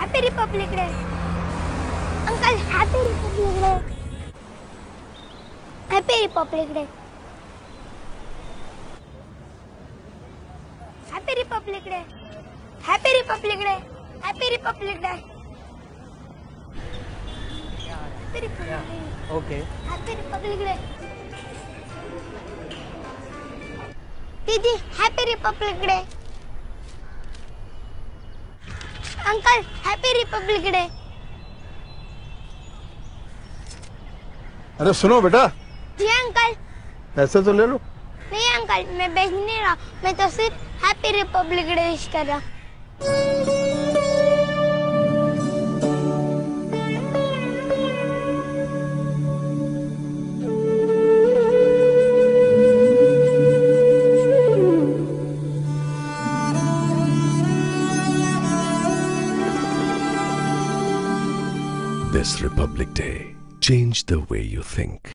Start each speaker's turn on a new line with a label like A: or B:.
A: Happy republic day. Uncle happy republic day. Happy republic day. Happy republic day. Happy republic day. Happy republic day. Happy republic day.
B: Okay.
A: Happy republic day. दीदी happy republic day. Uncle happy republic day.
C: अरे सुनो बेटा,
A: जी uncle.
C: पैसे तो ले लो।
A: नहीं uncle, मैं बेच नहीं रहा, मैं तो सिर्फ हैप्पी रिपब्लिक डे विश कर रहा।
D: This Republic Day, change the way you think.